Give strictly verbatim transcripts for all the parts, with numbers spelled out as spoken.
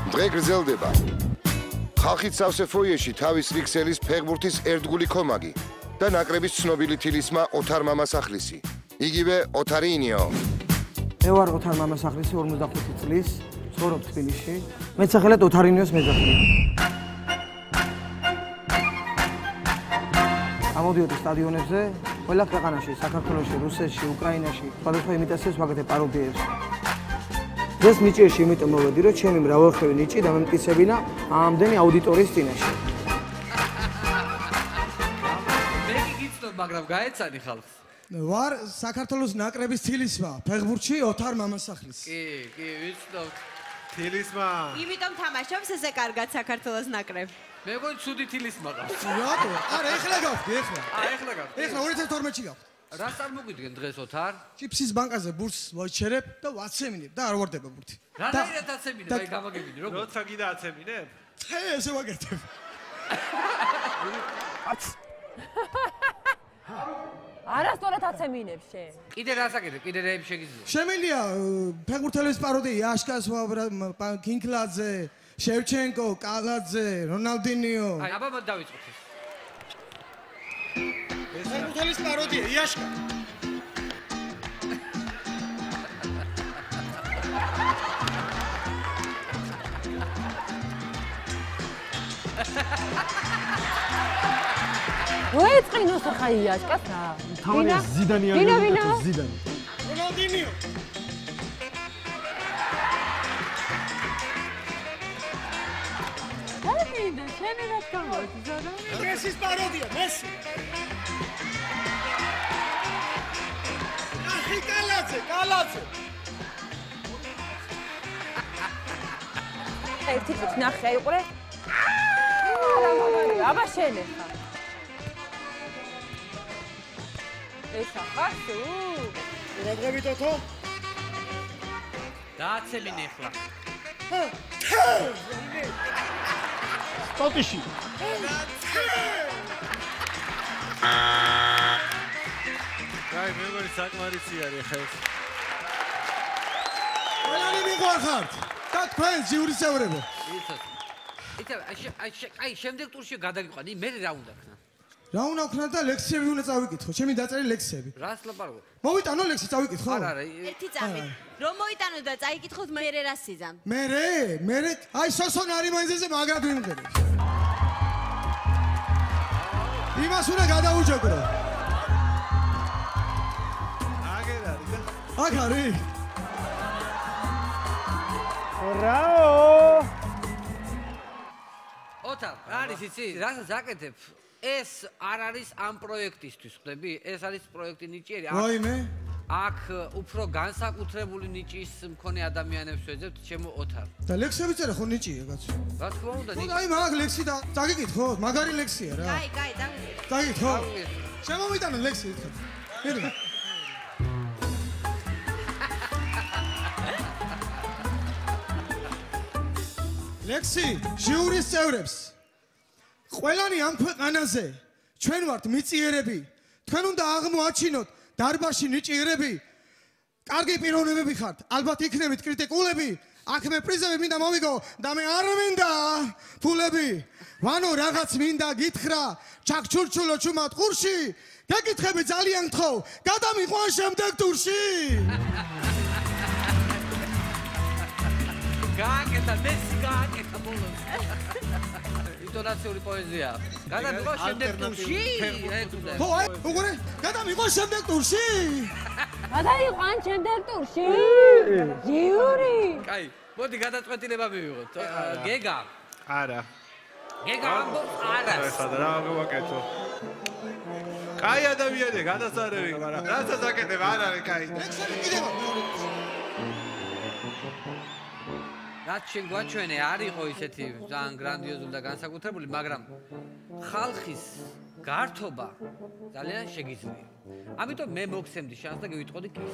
დღე გრძელდება. ხალხით სავსე ფოიეში თავის რიქსელის ფეხბურთის ერთგული კომაგი და ნაკრების ცნობილი თილისმა ოთარ მამასახლისი. იგივე ოთარი ინიო. მე ვარ ოთარ მამასახლისი, ორმოცდახუთი წლის, ცხოვრობ თბილისში. მეც სახელად ოთარ ინიოს მეძახია. ამოდიოდი სტადიონებზე, ყველა ქვეყანაში, საქართველოში, რუსეთში, უკრაინაში, სხვადასხვა იმიტაციებს ვაკეთებ პაროდიებს. დღეს ნიჭიერში იმიტომ მოვედი, რომ ჩემი მრავალხევი ნიჭი დამემტკიცებინა ამდენი აუდიტორიის წინაშე. მე გიგიცნობ, მაგრამ გაეცანი ხალხს. ვარ საქართველოს ნაკრების თილისმა, ფეხბურთში ოთარ მამასახლის. კი, კი, ვიცნობ. თილისმა. იმიტომ თამაშობს ესე კარგად საქართველოს ნაკრები. მე მგონი ცუდი თილის მყავს. რატო? არა, ეხლა გავხდი, ეხლა. აა, ეხლა გავხდი. ეხლა ორი ათას თორმეტში გავხდი. რა წარმოგიდგენ დღეს ოთარ? ჩიფსის ბანკაზე ბურთს ვაჩერებ და ვაცემინებ და არ ვარდება ბურთი. რანაირად აცემინებ, აი გამაგებინე, როგორ? როცა კიდე აცემინებ? ხე, ესე ვაკეთებ. არასწორად აცემინებ შენ. კიდე რა საკეთებ? კიდე რეები შეგიძლია? შემიძლია ფეხბურთელების პაროდია, აშკას კინკლაძე, შევჩენკო, კალაძე, რონალდინიო. აი, აბა მოდ დავიწყოთ ეს. ფეხბურთელის პაროდია, იაშკა. მოეწყინოს ხა იაშკას რა. თავი ზიდანი არ გიქნათ ზიდანი. რონალდინიო. და შენ რა თქმა ზარა? მესის პაროდია, მესი. ახი კალაძე, კალაძე. ერთი წუთი ნახე აიყურე. არა მაგარი, აბა შენ ხა. ეს ახარ თუ? რაგები თოთო? დააცემინე ახლა. ტოტიში. აი, მე მგონი საკმარისი არის ხა ეს. ყველანი მიყვარხართ და თქვენ ჯიურის წევრებო. იცით. იცით, აი, შემდეგ ტურში გადაგიყვანი, მე რა უნდა ქნა? რა უნდა ვქნა და ლექსიები უნდა წავიკითხო, ჩემი დაწერილი ლექსიები. რას ლაპარაკობ? მოვიტანო ლექსი წავიკითხო? არა, არა. ერთი წამი. რომ მოიტანო და წაიკითხოთ მე რა სიზამ. მე რე? მე რე? აი სოსონ არიმანძეზე მაგრად ვიმღერებ. იმას უნდა გადაუჯეკრო. აგერ არის და აქ არის. რაო! ოთარ, არის იცი, რასაც აკეთებ? ეს არ არის ამ პროექტისთვის, ხვდები? ეს არის პროექტი ნიჭიერი. ვაიმე. აქ უფრო განსაკუთრებული ნიჭის მქონე ადამიანებს ვეძებთ, ჩემო ოთარ. და ლექსები წერე ხო ნიჭია კაცო? რა თქმა უნდა, ხო აი მაგ ლექსი და დაგიკითხო, მაგარი ლექსია რა. კაი, კაი, დაგიკითხე. დაგიკითხო. შემომიტანო ლექსი ერთხელ. მერე. ლექსი ჟიურის წევრებს. ყველანი ამ ქვეყანაზე ჩვენ ვართ მიწიერები. თქვენ უნდა აღმოაჩინოთ დარბაზში ნიჭიერები. კარგი პიროვნებები ხართ. ალბათ იქნებით კრიტიკულები. აქ მე პრიზები მინდა მოვიგო და მე არ მინდა ფულები. ვანო რაღაც მინდა გითხრა, ჩაქჩურჩულო ჩუმად ყურში. გეკითხები ძალიან გთხოვ, გადამიყვან შემდეგ ტურში. გააკეთა, მესი გააკეთა ბოლოს. ინტონაციური პოეზია. გადამიყვან შემდეგ ტურში. ხო, აი, უყურე, გადამიყვან შემდეგ ტურში. გადაიყვან შემდეგ ტურში. ჟიური. კაი, მოდი გადაწყვეტილება მივიღოთ. გეგა. არა. გეგა ამბობს არა. ეხლა რა მოვაკეთო? კაი ადამიანია, გადასარევი, მაგრამ რასაც აკეთებ არ არის კაი. ლექსები კიდევ რაც შენ გვაჩვენე არ იყო ისეთი ძალიან გრანდიოზული და განსაკუთრებული, მაგრამ ხალხის გართობა ძალიან შეგიძლია. ამიტომ მე მოგცემდი შანსს და გივიტყოდი კი.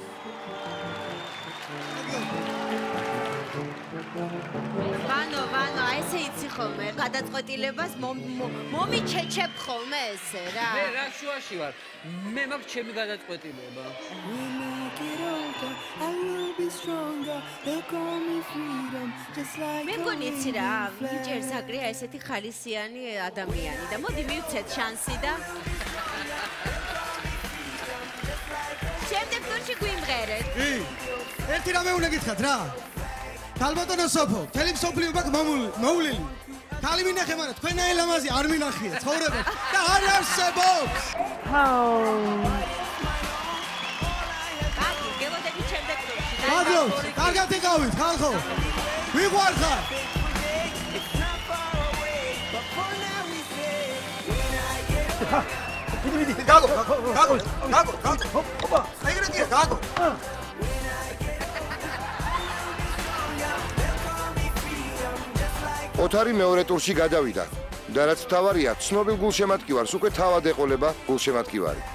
ვანო, ვანო, აი ესე იცი ხოლმე, გადაწყვეტილებას მომიჩეჩებ ხოლმე ესე რა. მე რა შუაში ვარ? მე მაქვს ჩემი გადაწყვეტილება. მე მგონი იცი რა, ნიჭიერ ზაგრია ესეთი ხალისიანი ადამიანი და მოდი მივცეთ შანსი და შემდეგ ტურში გვიმღერეთ. კი. ერთი რამე უნდა გითხრათ რა. ქალბატონო სოფო, მთელი მსოფლიო მაქვს მოულილი. ქალი მინახე, მაგრამ თქვენაი ლამაზი არ მინახია ცხოვრებაში და არ არსებობს. კარგი, გელოდებით შემდეგ ტურში. გაგლოთ, კარგად იყავით, ხალხო. ვიყვარხარ. მიდი მიდი გაგო გაგო გაგო გაგო ოპა ეგრეთია გაგო ოთარი მეორე ტურში გადავიდა და რაც თავარია, ცნობილ გულშემატკივარს უკვე თავად ეყოლება გულშემატკივარი.